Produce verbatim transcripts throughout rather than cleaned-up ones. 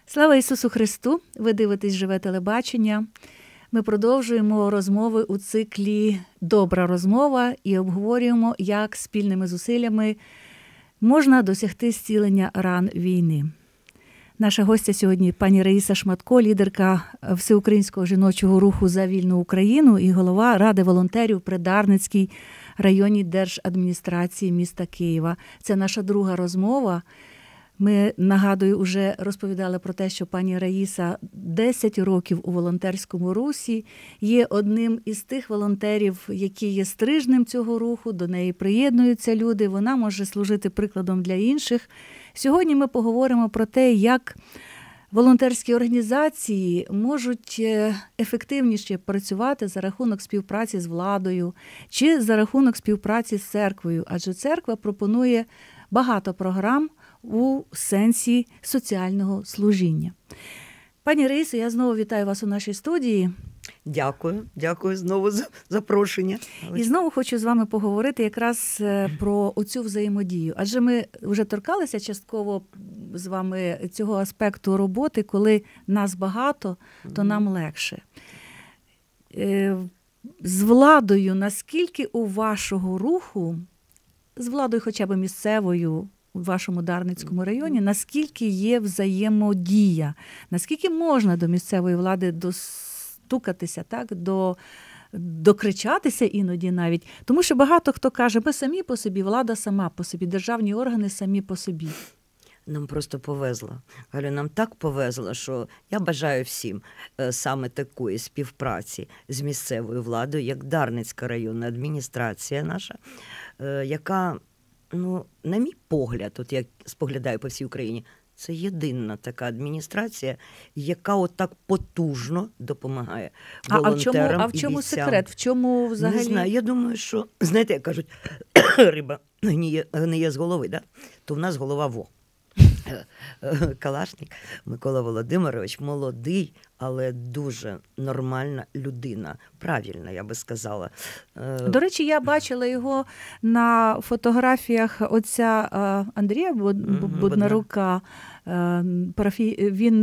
Слава Ісусу Христу! Ви дивитесь «Живе телебачення». Ми продовжуємо розмови у циклі «Добра розмова» і обговорюємо, як спільними зусиллями можна досягти зцілення ран війни. Наша гостя сьогодні пані Раїса Шматко, лідерка Всеукраїнського жіночого руху «За вільну Україну» і голова Ради волонтерів при Дарницькій районній держадміністрації міста Києва. Це наша друга розмова. Ми, нагадую, вже розповідали про те, що пані Раїса десять років у волонтерському русі, є одним із тих волонтерів, які є стрижнем цього руху, до неї приєднуються люди, вона може служити прикладом для інших. Сьогодні ми поговоримо про те, як волонтерські організації можуть ефективніше працювати за рахунок співпраці з владою чи за рахунок співпраці з церквою, адже церква пропонує багато програм у сенсі соціального служіння. Пані Раїсо, я знову вітаю вас у нашій студії. Дякую, дякую знову за запрошення. І знову хочу з вами поговорити якраз про оцю взаємодію. Адже ми вже торкалися частково з вами цього аспекту роботи, коли нас багато, то нам легше. З владою, наскільки у вашого руху, з владою хоча б місцевою, у вашому Дарницькому районі, наскільки є взаємодія, наскільки можна до місцевої влади достукатися, так, до, докричатися іноді навіть. Тому що багато хто каже, ми самі по собі, влада сама по собі, державні органи самі по собі. Нам просто повезло. Галю, нам так повезло, що я бажаю всім саме такої співпраці з місцевою владою, як Дарницька районна адміністрація наша, яка, ну, на мій погляд, от я споглядаю по всій Україні, це єдина така адміністрація, яка отак потужно допомагає волонтерам. А в чому, а в чому секрет? В чому взагалі? Не знаю, я думаю, що, знаєте, як кажуть, риба гниє, гниє з голови, да? То в нас голова во. Калашник Микола Володимирович молодий, але дуже нормальна людина. Правильна, я би сказала. До речі, я бачила його на фотографіях отця Андрія Буднарука. Він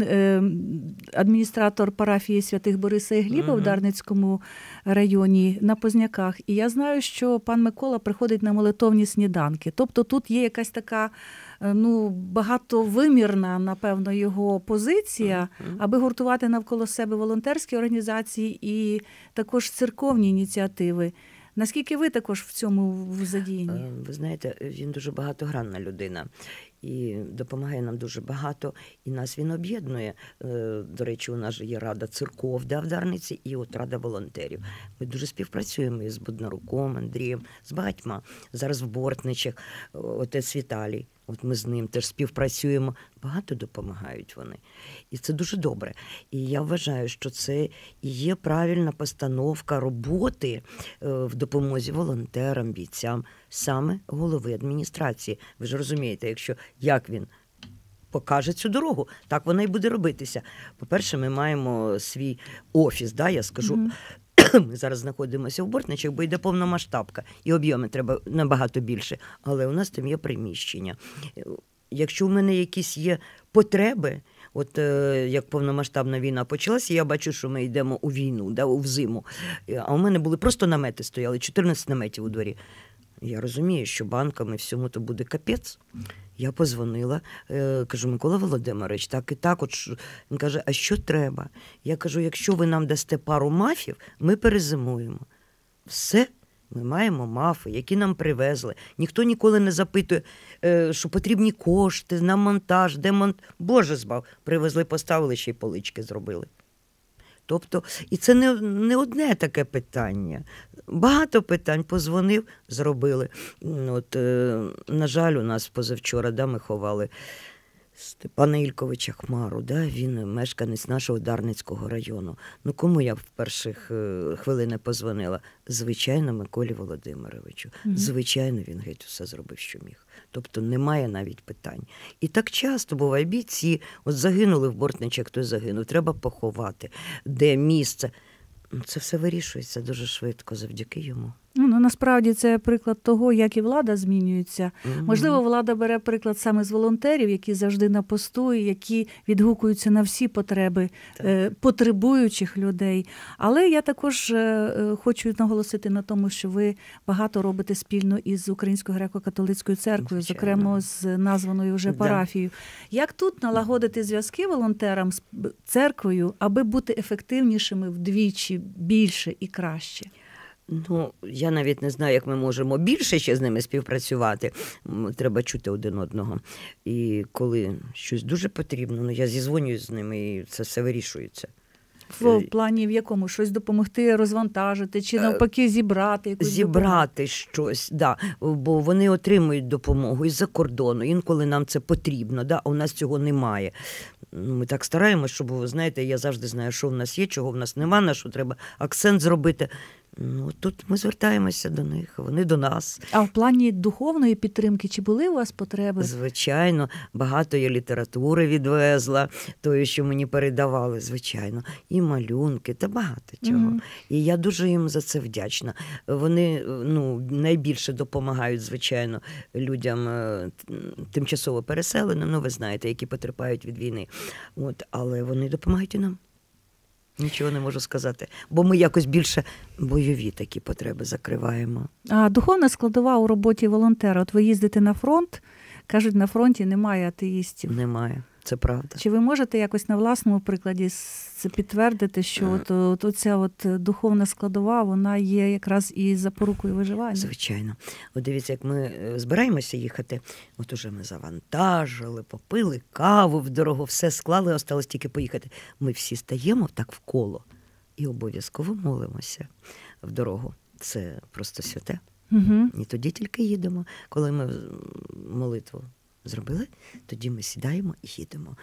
адміністратор парафії святих Бориса і Гліба в Дарницькому районі на Позняках. І я знаю, що пан Микола приходить на молитовні сніданки. Тобто тут є якась така, ну, багатовимірна, напевно, його позиція, аби гуртувати навколо себе волонтерські організації і також церковні ініціативи. Наскільки ви також в цьому задіяні? Ви знаєте, він дуже багатогранна людина. І допомагає нам дуже багато, і нас він об'єднує. До речі, у нас же є Рада церков, да, в Дарниці, і от Рада волонтерів. Ми дуже співпрацюємо із Буднаруком, Андрієм, з багатьма. Зараз в Бортничах, отець Віталій, от ми з ним теж співпрацюємо. Багато допомагають вони. І це дуже добре. І я вважаю, що це і є правильна постановка роботи в допомозі волонтерам, бійцям, саме голови адміністрації. Ви ж розумієте, якщо як він покаже цю дорогу, так вона і буде робитися. По-перше, ми маємо свій офіс, да, я скажу. Mm-hmm. Ми зараз знаходимося в Бортничах, бо йде повномасштабка, і об'єми треба набагато більше. Але у нас там є приміщення. Якщо в мене якісь є потреби, от е, як повномасштабна війна почалася, я бачу, що ми йдемо у війну, да, в зиму. А у мене були просто намети стояли, чотирнадцять наметів у дворі. Я розумію, що банками всьому то буде капець. Я позвонила, е, кажу, Микола Володимирович, так і так. От, він каже, а що треба? Я кажу, якщо ви нам дасте пару мафів, ми перезимуємо. Все. Ми маємо мафи, які нам привезли. Ніхто ніколи не запитує, що потрібні кошти на монтаж, демонт. Боже збав, привезли, поставили, ще й полички зробили. Тобто, і це не, не одне таке питання. Багато питань, позвонив, зробили. От, на жаль, у нас позавчора, да, ми ховали Степана Ільковича Хмару, да, він мешканець нашого Дарницького району. Ну, кому я в перших хвилини позвонила? Звичайно, Миколі Володимировичу. Mm-hmm. Звичайно, він геть усе зробив, що міг. Тобто немає навіть питань. І так часто буває, бійці, от загинули в Бортничах, хтось загинув, треба поховати. Де місце? Це все вирішується дуже швидко завдяки йому. Ну, насправді це приклад того, як і влада змінюється. Mm-hmm. Можливо, влада бере приклад саме з волонтерів, які завжди на посту, і які відгукуються на всі потреби е, потребуючих людей. Але я також е, хочу наголосити на тому, що ви багато робите спільно із Українською греко-католицькою церквою, Звичайно. зокрема з названою вже Да. парафією. Як тут налагодити зв'язки волонтерам з церквою, аби бути ефективнішими вдвічі, більше і краще? Ну, я навіть не знаю, як ми можемо більше ще з ними співпрацювати. Треба чути один одного. І коли щось дуже потрібно, ну я зізвонююсь з ними, і це все вирішується. В плані в якому? Щось допомогти розвантажити, чи навпаки зібрати якусь Зібрати допомогу? Щось, да. Бо вони отримують допомогу із-за кордону, інколи нам це потрібно, да? А у нас цього немає. Ми так стараємось, щоб, ви знаєте, я завжди знаю, що в нас є, чого в нас нема, на що треба акцент зробити. Ну, тут ми звертаємося до них, вони до нас. А в плані духовної підтримки, чи були у вас потреби? Звичайно, багато я літератури відвезла, тої, що мені передавали, звичайно, і малюнки, та багато чого. Mm-hmm. І я дуже їм за це вдячна. Вони, ну, найбільше допомагають, звичайно, людям тимчасово переселеним, ну, ви знаєте, які потерпають від війни. От, але вони допомагають і нам. Нічого не можу сказати, бо ми якось більше бойові такі потреби закриваємо. А духовна складова у роботі волонтера? От ви їздите на фронт, кажуть, на фронті немає атеїстів. Немає, це правда. Чи ви можете якось на власному прикладі це підтвердити, що от, от, оця от духовна складова, вона є якраз і запорукою виживання? Звичайно. От дивіться, як ми збираємося їхати, от уже ми завантажили, попили каву в дорогу, все склали, осталось тільки поїхати. Ми всі стаємо так в коло і обов'язково молимося в дорогу. Це просто святе. Угу. І тоді тільки їдемо. Коли ми молитву зробили, тоді ми сідаємо і їдемо.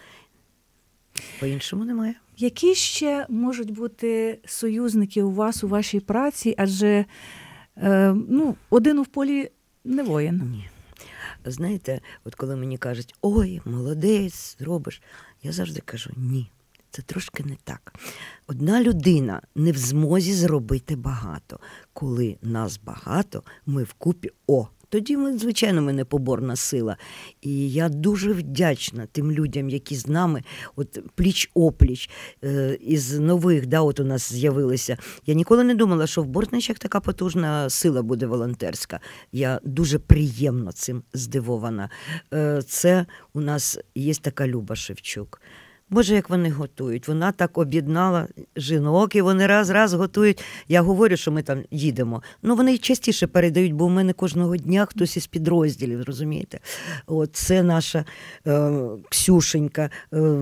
По-іншому немає. Які ще можуть бути союзники у вас у вашій праці? Адже е, ну, один у полі не воїн. Ні. Знаєте, от коли мені кажуть, ой, молодець, робиш, я завжди кажу, ні, це трошки не так. Одна людина не в змозі зробити багато. Коли нас багато, ми вкупі, о, тоді ми, звичайно, ми не поборна сила. І я дуже вдячна тим людям, які з нами, от пліч-опліч, е, із нових, да, от у нас з'явилися. Я ніколи не думала, що в Бортничах така потужна сила буде волонтерська. Я дуже приємно цим здивована. Е, це у нас є така Люба Шевчук. Боже, як вони готують. Вона так об'єднала жінок, і вони раз-раз готують. Я говорю, що ми там їдемо. Ну, вони частіше передають, бо в мене кожного дня хтось із підрозділів, розумієте? От це наша е, Ксюшенька, е,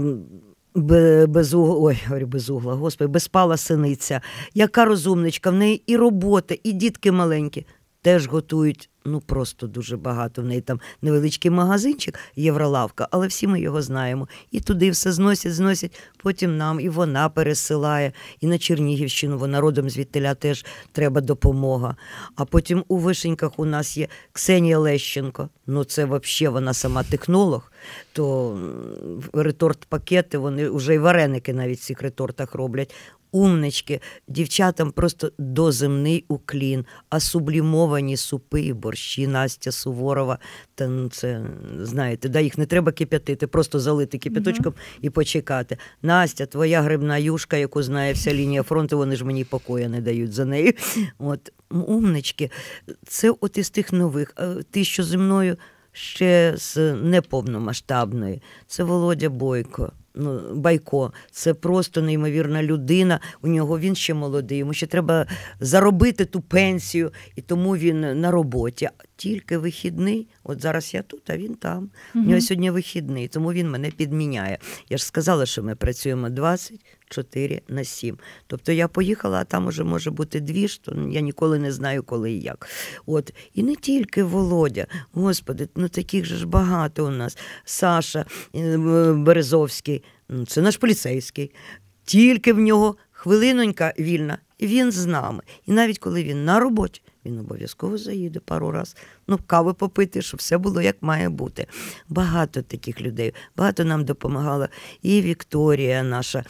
без угла, ой, говорю, без угла, господи, безпала синиця. Яка розумничка, в неї і робота, і дітки маленькі. Теж готують, ну, просто дуже багато. В неї там невеличкий магазинчик, Євролавка, але всі ми його знаємо. І туди все зносять, зносять, потім нам, і вона пересилає, і на Чернігівщину, вона родом звідтиля теж треба допомога. А потім у Вишеньках у нас є Ксенія Лещенко, ну це взагалі вона сама технолог, то реторт-пакети, вони вже й вареники навіть в цих ретортах роблять. Умнички, дівчатам просто доземний уклін, а сублімовані супи і борщі Настя Суворова, та ну, це, знаєте, да, їх не треба кип'ятити, просто залити кип'яточком mm-hmm. і почекати. Настя, твоя грибна юшка, яку знає вся лінія фронту, вони ж мені покоя не дають за неї. От, умнички, це от із тих нових, ті, що зі мною ще з неповномасштабної, це Володя Бойко. Ну, Байко, це просто неймовірна людина, у нього він ще молодий, йому ще треба заробити ту пенсію, і тому він на роботі. Тільки вихідний, от зараз я тут, а він там. Угу. У нього сьогодні вихідний, тому він мене підміняє. Я ж сказала, що ми працюємо двадцять чотири на сім. Тобто я поїхала, а там уже може бути дві ж, то я ніколи не знаю, коли і як. От. І не тільки Володя, господи, ну таких же ж багато у нас. Саша Березовський, це наш поліцейський. Тільки в нього хвилинонька вільна, і він з нами. І навіть коли він на роботі, він обов'язково заїде пару раз, ну, кави попити, щоб все було як має бути. Багато таких людей, багато нам допомагала і Вікторія наша,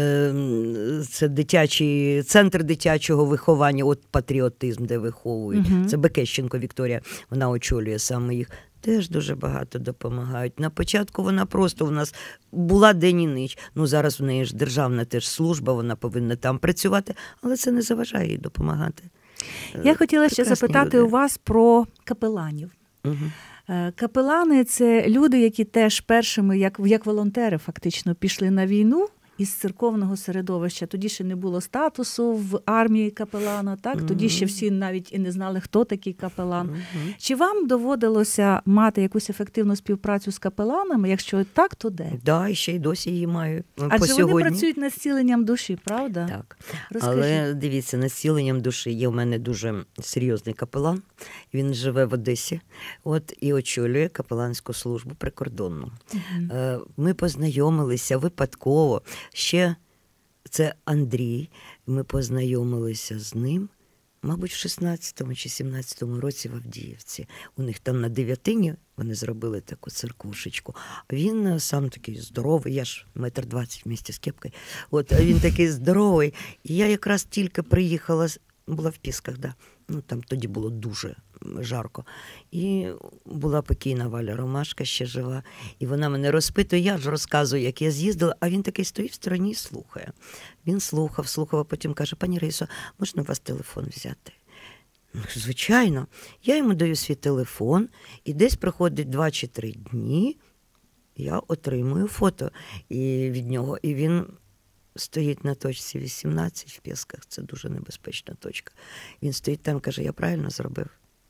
це дитячий, центр дитячого виховання, от патріотизм, де виховують. Угу. Це Бекещенко Вікторія, вона очолює саме їх. Теж дуже багато допомагають. На початку вона просто у нас була день і ніч. Ну, зараз в неї ж державна теж служба, вона повинна там працювати, але це не заважає їй допомагати. Я хотіла ще запитати люди. у вас про капеланів. Угу. Капелани – це люди, які теж першими, як, як волонтери фактично, пішли на війну із церковного середовища. Тоді ще не було статусу в армії капелана, так? Mm-hmm. Тоді ще всі навіть і не знали, хто такий капелан. Mm-hmm. Чи вам доводилося мати якусь ефективну співпрацю з капеланами? Якщо так, то де? Так, да, і ще й досі її маю. Адже по сьогодні. Вони працюють над зціленням душі, правда? Так. Розкажіть. Але дивіться, над зціленням душі є у мене дуже серйозний капелан. Він живе в Одесі, от, і очолює капеланську службу прикордонну. Mm-hmm. Ми познайомилися випадково. Ще це Андрій, ми познайомилися з ним, мабуть, в шістнадцятому чи сімнадцятому році в Авдіївці. У них там на Дев'ятині вони зробили таку церквушечку. Він сам такий здоровий, я ж метр двадцять вместе з кепкою. От, він такий здоровий. І я якраз тільки приїхала, була в Пісках, да. Ну, там тоді було дуже жарко. І була покійна Валя Ромашка, ще жива. І вона мене розпитує, я ж розказую, як я з'їздила, а він такий стоїть в стороні і слухає. Він слухав, слухав, а потім каже: пані Раїсо, можна у вас телефон взяти? Ну, звичайно. Я йому даю свій телефон, і десь проходить два чи три дні, я отримую фото і від нього. І він стоїть на точці вісімнадцять в Пісках, це дуже небезпечна точка. Він стоїть там, каже: я правильно зробив?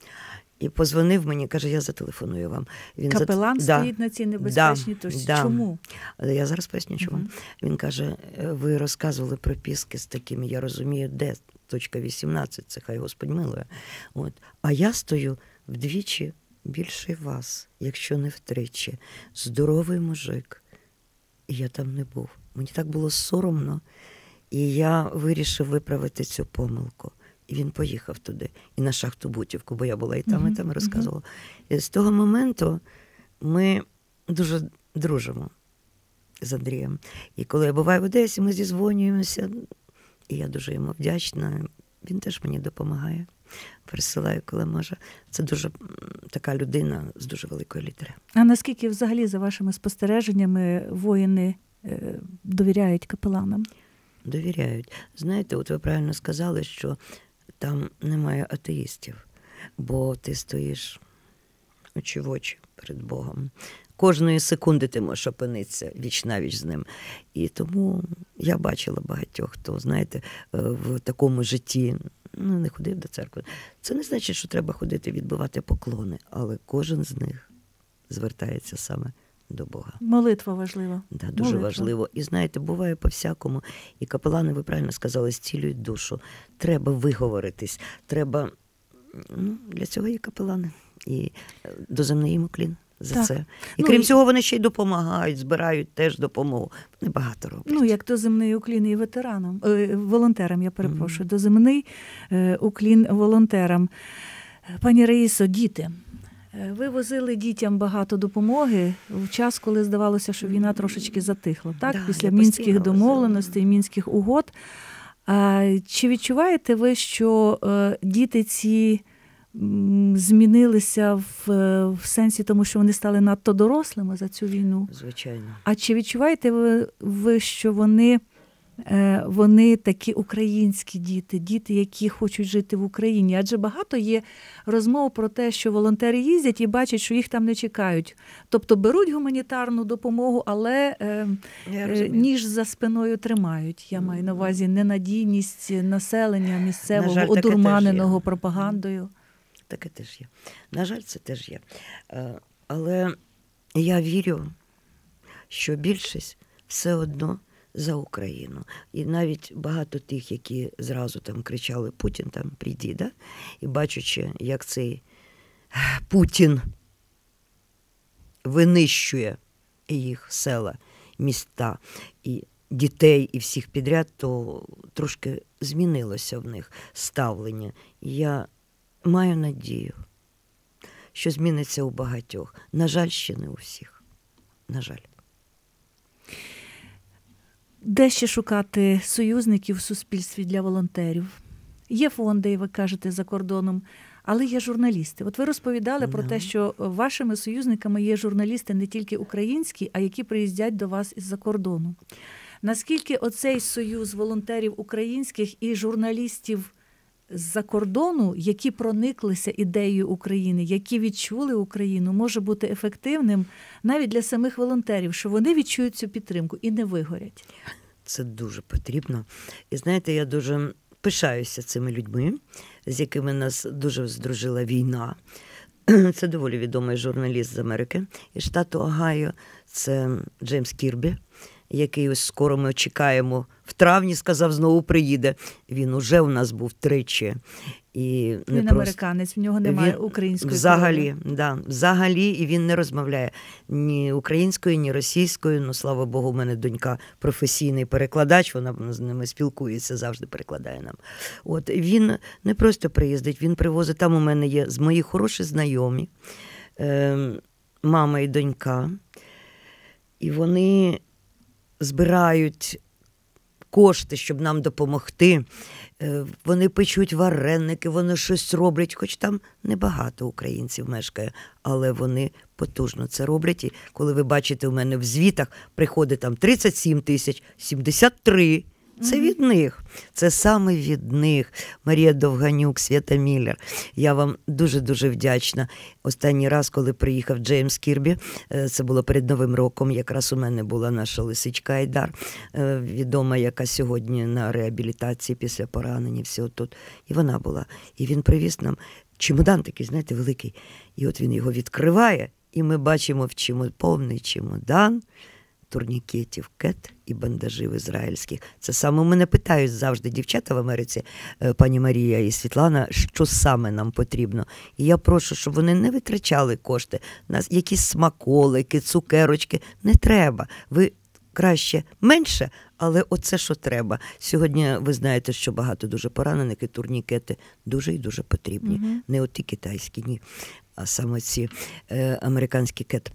І позвонив мені, каже: я зателефоную вам. Він Капелан за... стоїть да. на цій небезпечній да. точці. Да. Чому? Я зараз поясню, чому. Uh-huh. Він каже: ви розказували про Піски з такими, я розумію, де точка вісімнадцять, це хай Господь милує. От. А я стою вдвічі більше вас, якщо не втричі. Здоровий мужик. І я там не був. Мені так було соромно, і я вирішив виправити цю помилку. І він поїхав туди, і на шахту Бутівку, бо я була і там, uh-huh. і там, і розказувала. Uh-huh. І з того моменту ми дуже дружимо з Андрієм. І коли я буваю в Одесі, ми зізвонюємося, і я дуже йому вдячна. Він теж мені допомагає, присилає, коли може. Це дуже така людина з дуже великої літери. А наскільки взагалі, за вашими спостереженнями, воїни довіряють капеланам? Довіряють. Знаєте, от ви правильно сказали, що там немає атеїстів, бо ти стоїш очі в очі перед Богом. Кожної секунди ти можеш опинитися віч-навіч з ним. І тому я бачила багатьох, хто, знаєте, в такому житті ну, не ходив до церкви. Це не значить, що треба ходити відбивати поклони, але кожен з них звертається саме до Бога. Молитва важлива. Да, дуже Молитва. важливо. І знаєте, буває по-всякому. І капелани, ви правильно сказали, зцілюють душу. Треба виговоритись. Треба, ну, для цього є капелани. І доземний їм уклін за так. це. І ну, крім і... цього, вони ще й допомагають, збирають теж допомогу. Вони багато роблять. Ну, як доземний уклін і ветеранам, е, волонтерам, я перепрошую. Mm-hmm. Доземний е, уклін волонтерам. Пані Раїсо, діти. Ви возили дітям багато допомоги в час, коли здавалося, що війна трошечки затихла, так? Да, після мінських домовленостей, мінських угод. А, чи відчуваєте ви, що е, діти ці м, змінилися в, в сенсі тому, що вони стали надто дорослими за цю війну? Звичайно. А чи відчуваєте ви, ви що вони... вони такі українські діти, діти, які хочуть жити в Україні. Адже багато є розмов про те, що волонтери їздять і бачать, що їх там не чекають. Тобто беруть гуманітарну допомогу, але е, ніж за спиною тримають. Я маю на увазі ненадійність населення місцевого, жаль, одурманеного пропагандою. Таке теж є. На жаль, це теж є. Але я вірю, що більшість все одно за Україну. І навіть багато тих, які зразу там кричали: Путін там прийди, да? І бачачи, як цей Путін винищує їх села, міста, і дітей, і всіх підряд, то трошки змінилося в них ставлення. І я маю надію, що зміниться у багатьох. На жаль, ще не у всіх. На жаль. Де ще шукати союзників в суспільстві для волонтерів? Є фонди, ви кажете, за кордоном, але є журналісти. От ви розповідали no. про те, що вашими союзниками є журналісти не тільки українські, а які приїздять до вас із-за кордону. Наскільки оцей союз волонтерів українських і журналістів з-за кордону, які прониклися ідеєю України, які відчули Україну, може бути ефективним навіть для самих волонтерів, що вони відчують цю підтримку і не вигорять? Це дуже потрібно. І знаєте, я дуже пишаюся цими людьми, з якими нас дуже здружила війна. Це доволі відомий журналіст з Америки, із штату Огайо. Це Джеймс Кірбі, який ось скоро ми чекаємо. В травні, сказав, знову приїде. Він уже у нас був тричі. І він не американець, просто... в нього немає він... української взагалі, да, взагалі, і він не розмовляє ні українською, ні російською. Ну, слава Богу, у мене донька професійний перекладач, вона з ними спілкується, завжди перекладає нам. От, він не просто приїздить, він привозить, там у мене є з мої хороші знайомі, е, мама і донька, і вони збирають кошти, щоб нам допомогти. Вони печуть вареники, вони щось роблять, хоч там небагато українців мешкає, але вони потужно це роблять. І коли ви бачите, у мене в звітах приходить там тридцять сім тисяч, сімдесят три. Це від них. Це саме від них. Марія Довганюк, Свята Міллер. Я вам дуже-дуже вдячна. Останній раз, коли приїхав Джеймс Кірбі, це було перед Новим роком, якраз у мене була наша лисичка Айдар, відома, яка сьогодні на реабілітації після поранення, все тут. І вона була. І він привіз нам чемодан такий, знаєте, великий. І от він його відкриває, і ми бачимо в чемодан, повний чемодан турнікетів, кет і бандажів ізраїльських. Це саме у мене питають завжди дівчата в Америці, пані Марія і Світлана, що саме нам потрібно. І я прошу, щоб вони не витрачали кошти на якісь смаколики, цукерочки. Не треба. Ви краще менше, але оце, що треба. Сьогодні ви знаєте, що багато дуже поранених, і турнікети дуже і дуже потрібні. Mm-hmm. Не оті китайські, ні, а саме ці е, американські кет.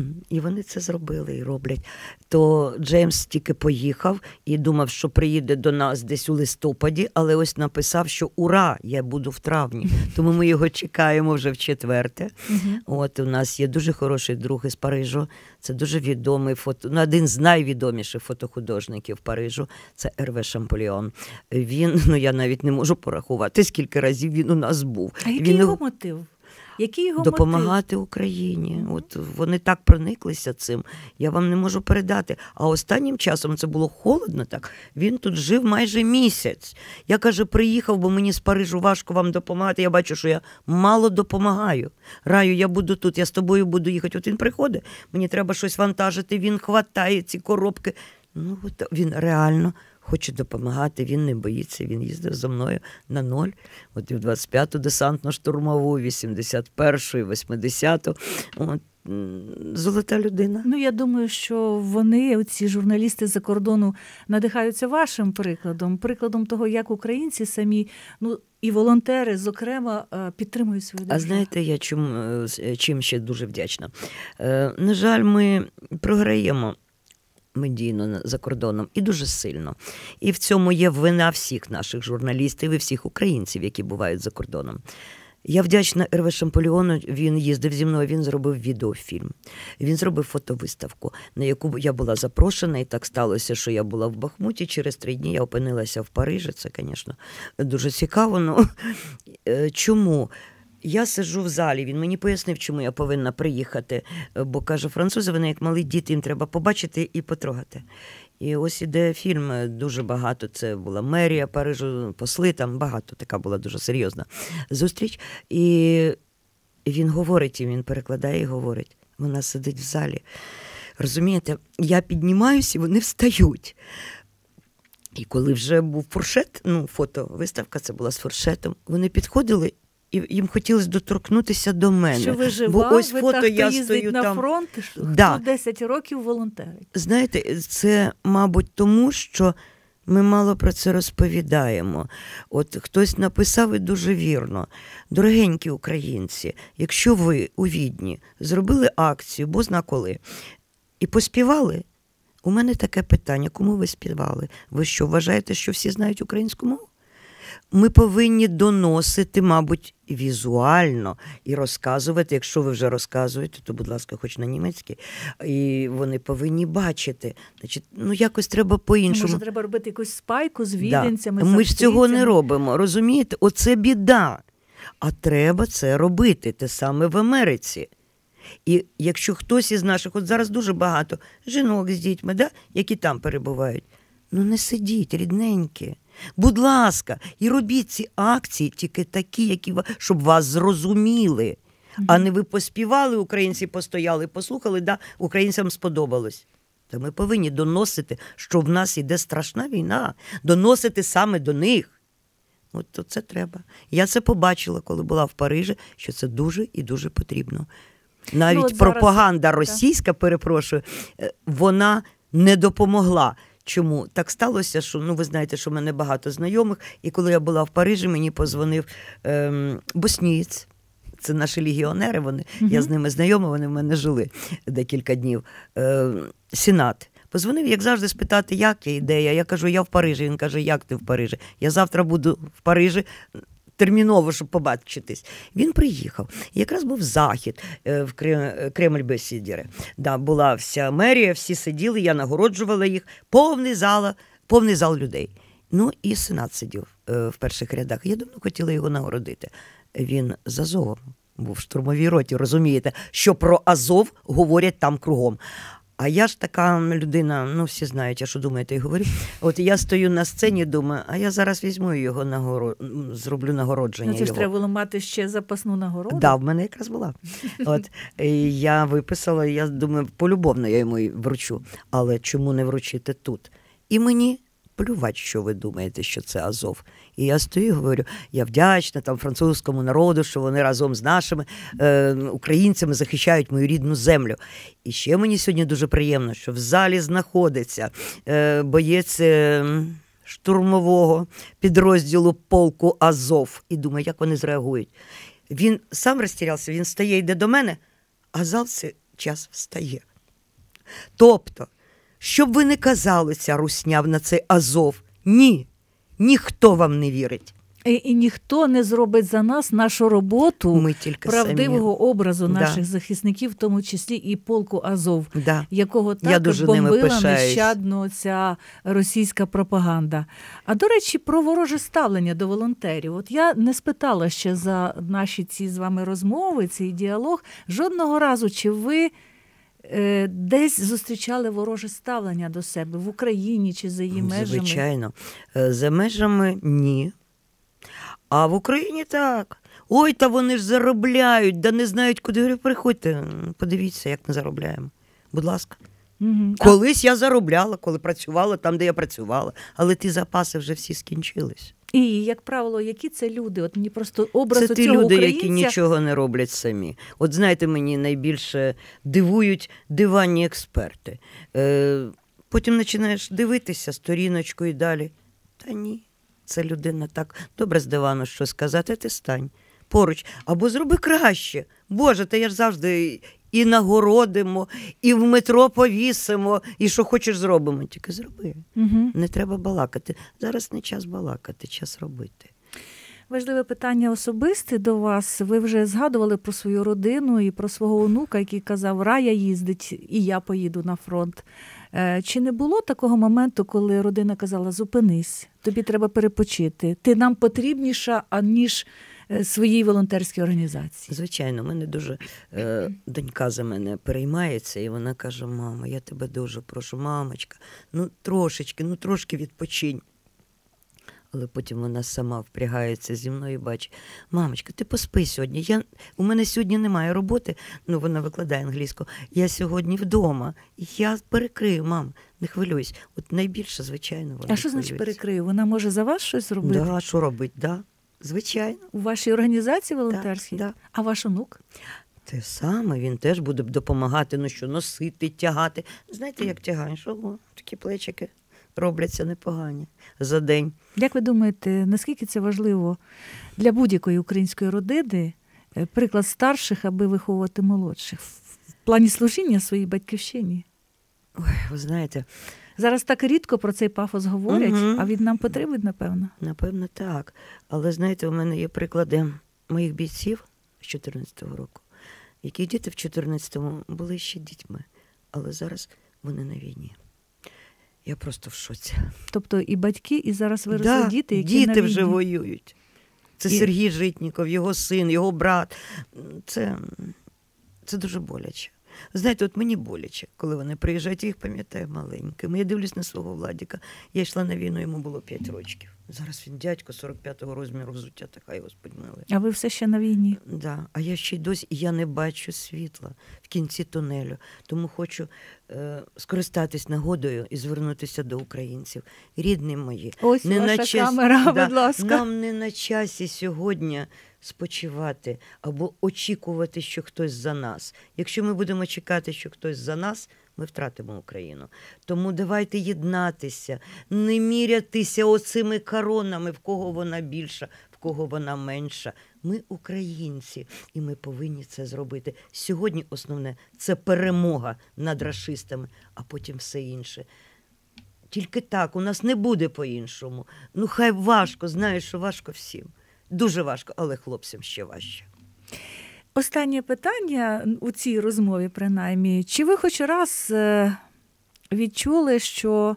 І вони це зробили і роблять. То Джеймс тільки поїхав і думав, що приїде до нас десь у листопаді, але ось написав, що ура, я буду в травні. Тому ми його чекаємо вже в четверте. Uh-huh. От у нас є дуже хороший друг із Парижу. Це дуже відомий фото, ну, один з найвідоміших фотохудожників Парижу. Це Ерве Шамполіон. Він, ну я навіть не можу порахувати, скільки разів він у нас був. А який він... його мотив? Який його допомагати мотив? Україні. От вони так прониклися цим. Я вам не можу передати. А останнім часом це було холодно так. Він тут жив майже місяць. Я, каже, приїхав, бо мені з Парижу важко вам допомагати. Я бачу, що я мало допомагаю. Раю, я буду тут, я з тобою буду їхати. От він приходить, мені треба щось вантажити, він хватає ці коробки. Ну, от він реально хоче допомагати, він не боїться, він їздив зі мною на ноль. От і в двадцять п'яту десантно-штурмову, вісімдесят першу і восьмидесяту. От, золота людина. Ну, я думаю, що вони, ці журналісти з-за кордону, надихаються вашим прикладом, прикладом того, як українці самі, ну, і волонтери, зокрема, підтримують свою державу. А знаєте, я чим, чим ще дуже вдячна? На жаль, ми програємо медійно за кордоном і дуже сильно. І в цьому є вина всіх наших журналістів і всіх українців, які бувають за кордоном. Я вдячна Ерве Шамполіону, він їздив зі мною, він зробив відеофільм. Він зробив фотовиставку, на яку я була запрошена, і так сталося, що я була в Бахмуті, через три дні я опинилася в Парижі, це, звісно, дуже цікаво. Ну, чому? Я сиджу в залі, він мені пояснив, чому я повинна приїхати, бо, каже, французи, вони як малі діти, їм треба побачити і потрогати. І ось іде фільм, дуже багато, це була мерія Парижу, посли, там багато, така була дуже серйозна зустріч. І він говорить, і він перекладає і говорить, вона сидить в залі. Розумієте, я піднімаюся, і вони встають. І коли вже був фуршет, ну, фотовиставка, це була з фуршетом, вони підходили, і їм хотілося доторкнутися до мене. Що ви жива, бо ось ви фото, так я їздить стою на там. фронт, да. хто десять років волонтерить. Знаєте, це, мабуть, тому, що Ми мало про це розповідаємо. От хтось написав і дуже вірно. Дорогенькі українці, якщо ви у Відні зробили акцію, бо зна коли, і поспівали, у мене таке питання, кому ви співали? Ви що, вважаєте, що всі знають українську мову? Ми повинні доносити, мабуть, візуально і розказувати. Якщо ви вже розказуєте, то, будь ласка, хоч на німецькій. І вони повинні бачити. Значить, ну, якось треба по-іншому. Може, треба робити якусь спайку з віденцями, да. Ми ж цього не робимо, розумієте? Оце біда. А треба це робити, те саме в Америці. І якщо хтось із наших, от зараз дуже багато жінок з дітьми, да, які там перебувають, ну не сидіть, рідненькі. Будь ласка, і робіть ці акції тільки такі, які, щоб вас зрозуміли. Mm-hmm. А не ви поспівали, українці постояли, послухали, да, українцям сподобалось. Та ми повинні доносити, що в нас іде страшна війна, доносити саме до них. От то це треба. Я це побачила, коли була в Парижі, що це дуже і дуже потрібно. Навіть ну, пропаганда зараз... російська, перепрошую, вона не допомогла. Чому? Так сталося, що, ну, ви знаєте, що в мене багато знайомих, і коли я була в Парижі, мені позвонив ем, боснієць. Це наші легіонери, вони, mm-hmm. я з ними знайома, вони в мене жили декілька днів. Е, Сенат. Позвонив, як завжди, спитати, як я, ідея. Я кажу, я в Парижі. Він каже, як ти в Парижі? Я завтра буду в Парижі. Терміново, щоб побачитись. Він приїхав. Якраз був захід в Кремль-Бесідєре. Да, була вся мерія, всі сиділи, я нагороджувала їх. Повний зал, повний зал людей. Ну і Сенат сидів в перших рядах. Я давно хотіла його нагородити. Він з Азовом був в штурмовій роті, розумієте, що про Азов говорять там кругом. А я ж така людина, ну всі знають, я що думаєте, і говорю. От я стою на сцені, думаю, а я зараз візьму його нагород... зроблю нагородження. Ну це ж його. Треба було мати ще запасну нагороду. Так, да, в мене якраз була. От я виписала, я думаю, полюбовно я йому вручу. Але чому не вручити тут? І мені плювати, що ви думаєте, що це Азов. І я стою і говорю, я вдячна там французькому народу, що вони разом з нашими е, українцями захищають мою рідну землю. І ще мені сьогодні дуже приємно, що в залі знаходиться е, боєць е, штурмового підрозділу полку Азов. І думаю, як вони зреагують. Він сам розтірявся, він стає, йде до мене, а зал цей час встає. Тобто, щоб ви не казали, ця русня на цей Азов, ні. Ніхто вам не вірить. І, і ніхто не зробить за нас нашу роботу Ми тільки правдивого самі. образу да. наших захисників, в тому числі і полку Азов, да. якого так бомбила нещадно ця російська пропаганда. А, до речі, про вороже ставлення до волонтерів. От я не спитала ще за наші ці з вами розмови, цей діалог, жодного разу, чи ви десь зустрічали вороже ставлення до себе в Україні чи за її межами? Звичайно. За межами – ні. А в Україні – так. Ой, та вони ж заробляють, да не знають, куди. Я говорю, приходьте, подивіться, як ми заробляємо. Будь ласка. Угу. Колись я заробляла, коли працювала там, де я працювала. Але ті запаси вже всі скінчились. І, як правило, які це люди? От мені просто образ це цього ті люди, українця... які нічого не роблять самі. От знаєте, мені найбільше дивують диванні експерти. Е, потім починаєш дивитися сторіночку і далі. Та ні, це людина так добре з дивану, що сказати, ти стань поруч. Або зроби краще. Боже, та я ж завжди... І нагородимо, і в метро повісимо, і що хочеш зробимо. Тільки зроби. Угу. Не треба балакати. Зараз не час балакати, час робити. Важливе питання особисте до вас. Ви вже згадували про свою родину і про свого онука, який казав, Рая їздить, і я поїду на фронт. Чи не було такого моменту, коли родина казала, зупинись, тобі треба перепочити, ти нам потрібніша, аніж своїй волонтерській організації? Звичайно, в мене дуже е, донька за мене переймається, і вона каже, мама, я тебе дуже прошу, мамочка, ну трошечки, ну трошки відпочинь. Але потім вона сама впрягається зі мною і бачить, мамочка, ти поспи сьогодні, я, у мене сьогодні немає роботи, ну вона викладає англійську, я сьогодні вдома, я перекрию, мам, не хвилюйся. От найбільше, звичайно, вона А що значить перекрию? Вона може за вас щось зробити? Так, да, що робить, так. Да. Звичайно. У вашій організації волонтерській? Да, да. А ваш онук? Те саме, він теж буде допомагати, ну що, носити, тягати. Знаєте, як тягаєш? Ого, такі плечики робляться непогані за день. Як ви думаєте, наскільки це важливо для будь-якої української родини, приклад старших, аби виховувати молодших в плані служіння своїй батьківщині? Ой, ви знаєте... Зараз так рідко про цей пафос говорять, угу. а він нам потрібен, напевно? Напевно, так. Але, знаєте, у мене є приклади моїх бійців з чотирнадцятого року, які діти в чотирнадцятому були ще дітьми, але зараз вони на війні. Я просто в шоці. Тобто і батьки, і зараз виросли да, діти, які діти на війні. вже воюють. Це і... Сергій Житніков, його син, його брат. Це, це дуже боляче. Знаєте, от мені боляче, коли вони приїжджають, я їх пам'ятаю маленькими. Я дивлюсь на свого Владіка. Я йшла на війну, йому було п'ять років. Зараз він дядько сорок п'ятого розміру взуття, така його сподмили. А ви все ще на війні? Да. А я ще й досі, і я не бачу світла в кінці тунелю. Тому хочу е, скористатись нагодою і звернутися до українців. Рідні мої. Ось не ваша на час... камера, да, будь ласка. Нам не на часі сьогодні спочивати або очікувати, що хтось за нас. Якщо ми будемо чекати, що хтось за нас, ми втратимо Україну. Тому давайте єднатися, не мірятися оцими коронами, в кого вона більша, в кого вона менша. Ми українці, і ми повинні це зробити. Сьогодні основне – це перемога над рашистами, а потім все інше. Тільки так, у нас не буде по-іншому. Ну, хай важко, знаєш, що важко всім. Дуже важко, але хлопцям ще важче. Останнє питання у цій розмові, принаймні. Чи ви хоч раз відчули, що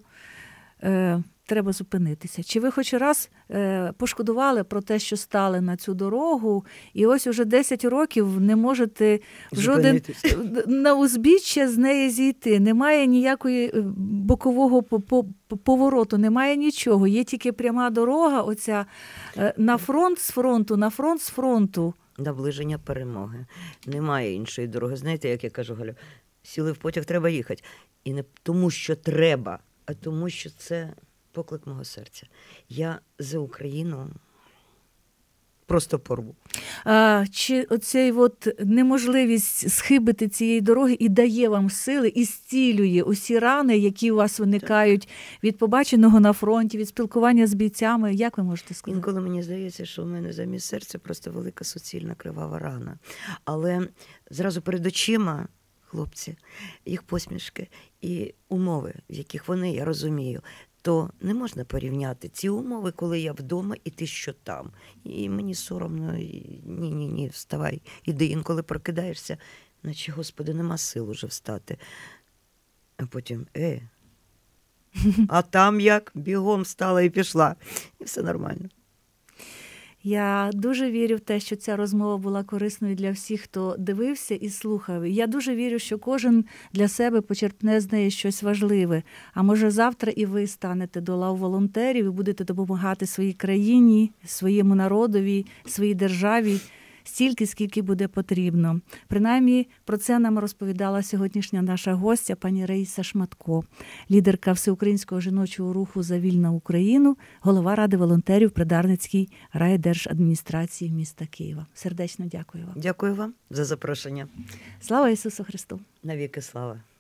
е, треба зупинитися? Чи ви хоч раз е, пошкодували про те, що стали на цю дорогу, і ось уже десять років не можете в жоден на узбіччя з неї зійти? Немає ніякої бокового повороту, немає нічого. Є тільки пряма дорога, оця на фронт з фронту, на фронт з фронту. Наближення перемоги. Немає іншої дороги. Знаєте, як я кажу, Галю, сіли в потяг, треба їхати. І не тому, що треба, а тому, що це поклик мого серця. Я за Україну просто порву. А, чи оцей от неможливість схибити цієї дороги і дає вам сили, і зцілює усі рани, які у вас виникають від побаченого на фронті, від спілкування з бійцями? Як ви можете сказати? Інколи мені здається, що в мене замість серця просто велика суцільна кривава рана. Але зразу перед очима хлопці, їх посмішки і умови, в яких вони, я розумію, то не можна порівняти ці умови, коли я вдома і ти що там. І мені соромно, ні-ні-ні, вставай, іди. Інколи прокидаєшся, наче, Господи, нема сил уже встати. А потім, е, а там як? Бігом встала і пішла. І все нормально. Я дуже вірю в те, що ця розмова була корисною для всіх, хто дивився і слухав. Я дуже вірю, що кожен для себе почерпне з неї щось важливе. А може завтра і ви станете до лав волонтерів і будете допомагати своїй країні, своєму народові, своїй державі стільки, скільки буде потрібно. Принаймні, про це нам розповідала сьогоднішня наша гостя, пані Раїса Шматко, лідерка Всеукраїнського жіночого руху «За вільну Україну», голова Ради волонтерів при Дарницькій райдержадміністрації міста Києва. Сердечно дякую вам. Дякую вам за запрошення. Слава Ісусу Христу! Навіки слава!